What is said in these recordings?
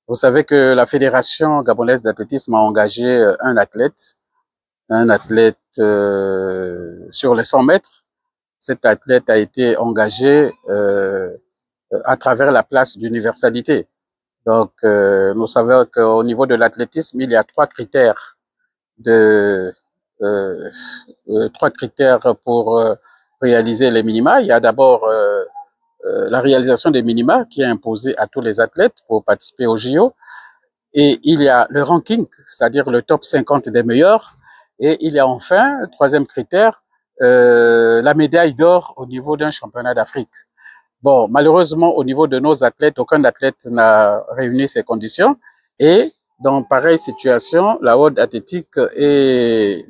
Vous savez que la Fédération gabonaise d'athlétisme a engagé un athlète sur les 100 mètres. Cet athlète a été engagé à travers la place d'universalité. Donc, nous savons qu'au niveau de l'athlétisme, il y a de, euh, trois critères pour réaliser les minima. Il y a d'abord la réalisation des minima qui est imposée à tous les athlètes pour participer au JO. Et il y a le ranking, c'est-à-dire le top 50 des meilleurs. Et il y a enfin, troisième critère, la médaille d'or au niveau d'un championnat d'Afrique. Bon, malheureusement, au niveau de nos athlètes, aucun athlète n'a réuni ces conditions. Et dans pareille situation, la World Athletic et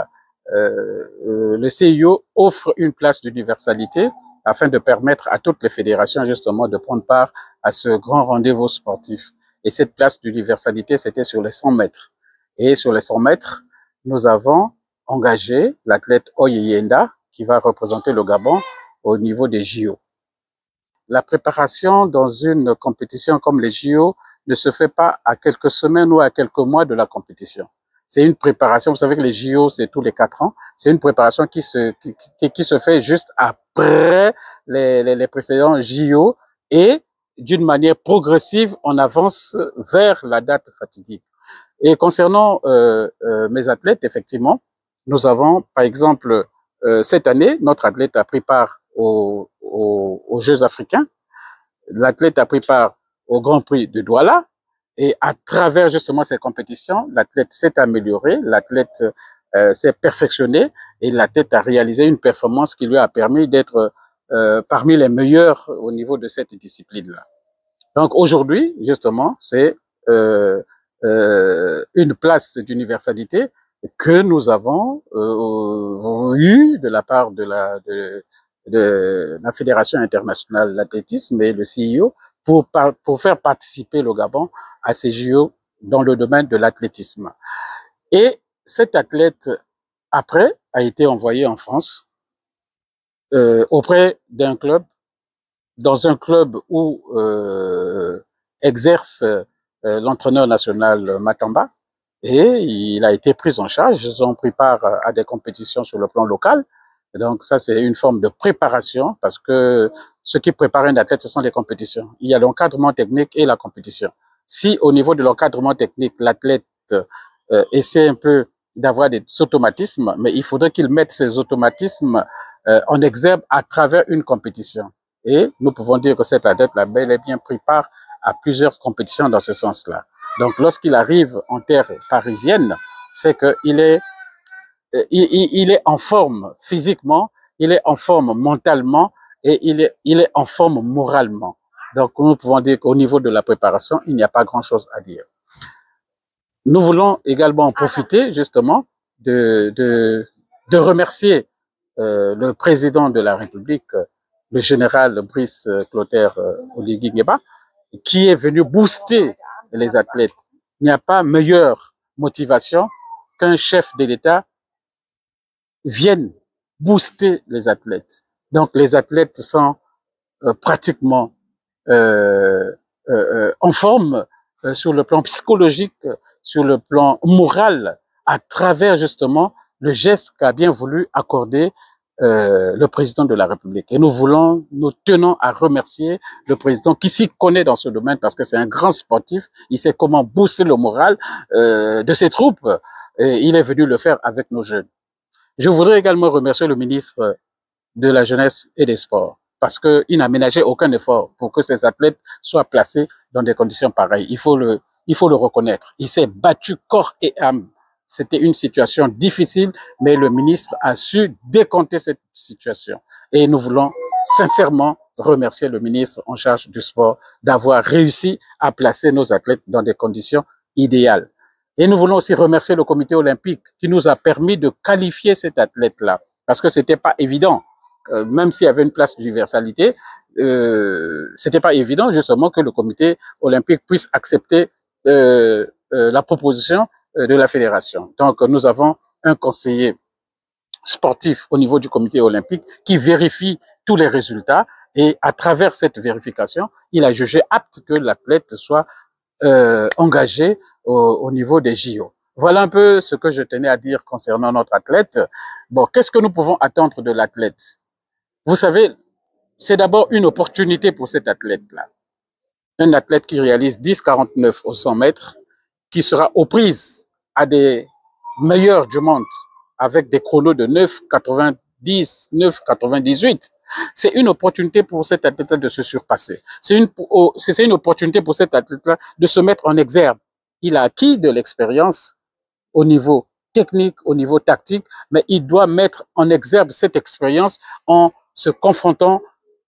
le CIO offrent une place d'universalité afin de permettre à toutes les fédérations justement de prendre part à ce grand rendez-vous sportif. Et cette place d'universalité, c'était sur les 100 mètres. Et sur les 100 mètres, nous avons engagé l'athlète Oyeyenda qui va représenter le Gabon au niveau des JO. La préparation dans une compétition comme les JO ne se fait pas à quelques semaines ou à quelques mois de la compétition. C'est une préparation, vous savez que les JO, c'est tous les 4 ans. C'est une préparation qui se fait juste après les précédents JO et d'une manière progressive, on avance vers la date fatidique. Et concernant mes athlètes, effectivement, nous avons, par exemple, cette année, notre athlète a pris part aux Jeux africains. L'athlète a pris part au Grand Prix de Douala. Et à travers justement ces compétitions, l'athlète s'est amélioré, l'athlète s'est perfectionné et l'athlète a réalisé une performance qui lui a permis d'être parmi les meilleurs au niveau de cette discipline-là. Donc aujourd'hui, justement, c'est une place d'universalité que nous avons eue de la part de la Fédération internationale d'athlétisme et le CIO pour faire participer le Gabon à ces JO dans le domaine de l'athlétisme. Et cet athlète, après, a été envoyé en France auprès d'un club, dans un club où exerce l'entraîneur national Matamba, et il a été pris en charge. Ils ont pris part à des compétitions sur le plan local. Et donc ça, c'est une forme de préparation parce que ce qui prépare un athlète, ce sont les compétitions. Il y a l'encadrement technique et la compétition. Si au niveau de l'encadrement technique, l'athlète essaie un peu d'avoir des automatismes, mais il faudrait qu'il mette ces automatismes en exergue à travers une compétition. Et nous pouvons dire que cet athlète a bel et bien pris part à plusieurs compétitions dans ce sens-là. Donc, lorsqu'il arrive en terre parisienne, c'est qu'il est, il est en forme physiquement, il est en forme mentalement et il est en forme moralement. Donc, nous pouvons dire qu'au niveau de la préparation, il n'y a pas grand-chose à dire. Nous voulons également en profiter justement de remercier le président de la République, le général Brice Clotaire Oligui Nguema, qui est venu booster les athlètes. Il n'y a pas meilleure motivation qu'un chef de l'État vienne booster les athlètes. Donc les athlètes sont pratiquement en forme sur le plan psychologique, sur le plan moral, à travers justement le geste qu'a bien voulu accorder le président de la République. Et nous tenons à remercier le président qui s'y connaît dans ce domaine parce que c'est un grand sportif. Il sait comment booster le moral de ses troupes et il est venu le faire avec nos jeunes. Je voudrais également remercier le ministre de la Jeunesse et des Sports parce qu'il n'a ménagé aucun effort pour que ces athlètes soient placés dans des conditions pareilles. Il faut le reconnaître. Il s'est battu corps et âme. C'était une situation difficile, mais le ministre a su décompter cette situation. Et nous voulons sincèrement remercier le ministre en charge du sport d'avoir réussi à placer nos athlètes dans des conditions idéales. Et nous voulons aussi remercier le comité olympique qui nous a permis de qualifier cet athlète-là, parce que c'était pas évident. Même s'il y avait une place d'universalité, c'était pas évident justement que le comité olympique puisse accepter la proposition de la fédération. Donc, nous avons un conseiller sportif au niveau du comité olympique qui vérifie tous les résultats et à travers cette vérification, il a jugé apte que l'athlète soit engagés au niveau des JO. Voilà un peu ce que je tenais à dire concernant notre athlète. Bon, qu'est-ce que nous pouvons attendre de l'athlète? Vous savez, c'est d'abord une opportunité pour cet athlète-là. Un athlète qui réalise 10,49 au 100 mètres, qui sera aux prises à des meilleurs du monde avec des chronos de 9,90, 9,98. C'est une opportunité pour cet athlète de se surpasser. C'est une opportunité pour cet athlète de se mettre en exergue. Il a acquis de l'expérience au niveau technique, au niveau tactique, mais il doit mettre en exergue cette expérience en se confrontant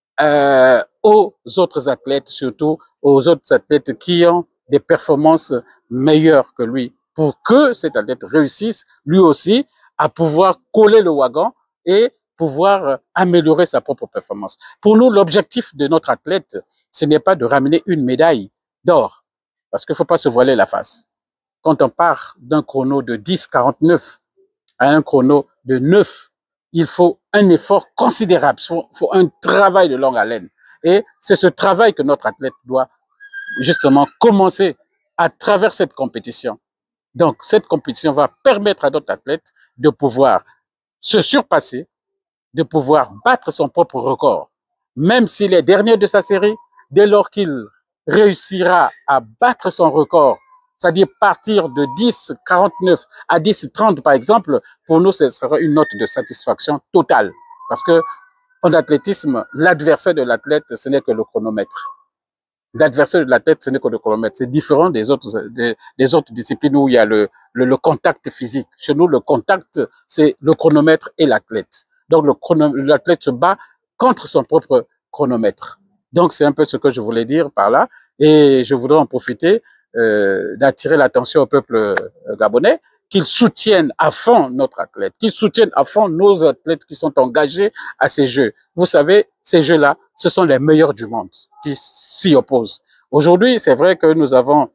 aux autres athlètes, surtout aux autres athlètes qui ont des performances meilleures que lui, pour que cet athlète réussisse lui aussi à pouvoir coller le wagon et pouvoir améliorer sa propre performance. Pour nous, l'objectif de notre athlète, ce n'est pas de ramener une médaille d'or, parce qu'il ne faut pas se voiler la face. Quand on part d'un chrono de 10,49 à un chrono de 9, il faut un effort considérable, il faut un travail de longue haleine. Et c'est ce travail que notre athlète doit justement commencer à travers cette compétition. Donc, cette compétition va permettre à notre athlète de pouvoir se surpasser, de pouvoir battre son propre record. Même s'il est dernier de sa série, dès lors qu'il réussira à battre son record, c'est-à-dire partir de 10,49 à 10,30 par exemple, pour nous, ce sera une note de satisfaction totale. Parce que en athlétisme, l'adversaire de l'athlète, ce n'est que le chronomètre. L'adversaire de l'athlète, ce n'est que le chronomètre. C'est différent des autres disciplines où il y a le contact physique. Chez nous, le contact, c'est le chronomètre et l'athlète. Donc, l'athlète se bat contre son propre chronomètre. Donc, c'est un peu ce que je voulais dire par là. Et je voudrais en profiter d'attirer l'attention au peuple gabonais, qu'ils soutiennent à fond notre athlète, qu'ils soutiennent à fond nos athlètes qui sont engagés à ces Jeux. Vous savez, ces Jeux-là, ce sont les meilleurs du monde qui s'y opposent. Aujourd'hui, c'est vrai que nous avons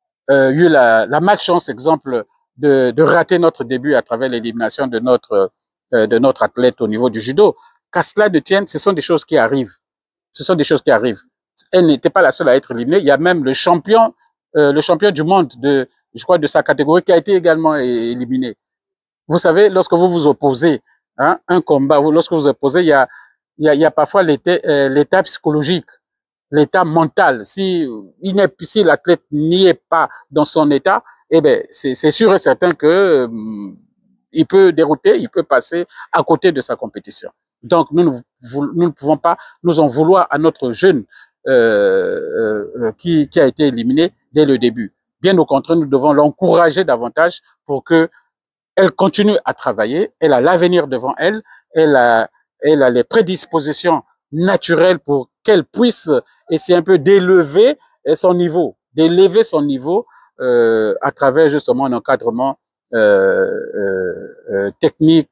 eu la malchance, exemple, de rater notre début à travers l'élimination de notre athlète au niveau du judo. Qu'à cela ne tienne, ce sont des choses qui arrivent. Ce sont des choses qui arrivent. Elle n'était pas la seule à être éliminée. Il y a même le champion du monde je crois, de sa catégorie qui a été également éliminé. Vous savez, lorsque vous vous opposez, hein, un combat, lorsque vous opposez, il y a parfois l'état psychologique, l'état mental. Si l'athlète n'y est pas dans son état, eh ben, c'est sûr et certain que il peut dérouter, il peut passer à côté de sa compétition. Donc, nous ne pouvons pas nous en vouloir à notre jeune qui a été éliminé dès le début. Bien au contraire, nous devons l'encourager davantage pour que elle continue à travailler, elle a l'avenir devant elle, elle a les prédispositions naturelles pour qu'elle puisse essayer un peu d'élever son niveau, à travers justement un encadrement technique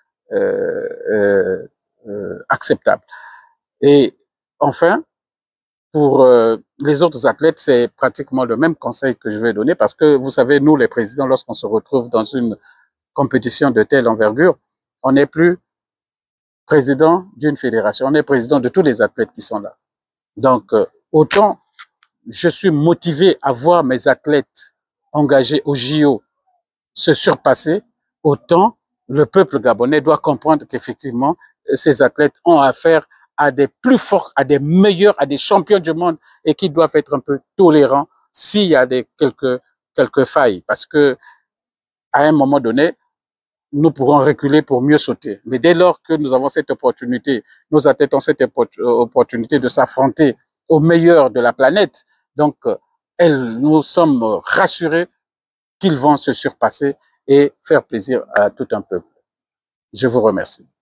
acceptable. Et enfin, pour les autres athlètes, c'est pratiquement le même conseil que je vais donner parce que vous savez, nous les présidents, lorsqu'on se retrouve dans une compétition de telle envergure, on n'est plus président d'une fédération, on est président de tous les athlètes qui sont là. Donc, autant je suis motivé à voir mes athlètes engagés au JO se surpasser, autant le peuple gabonais doit comprendre qu'effectivement, ces athlètes ont affaire à des plus forts, à des meilleurs, à des champions du monde et qui doivent être un peu tolérants s'il y a quelques failles. Parce que, à un moment donné, nous pourrons reculer pour mieux sauter. Mais dès lors que nous avons cette opportunité, nos athlètes ont cette opportunité de s'affronter au meilleur de la planète, donc nous sommes rassurés qu'ils vont se surpasser et faire plaisir à tout un peuple. Je vous remercie.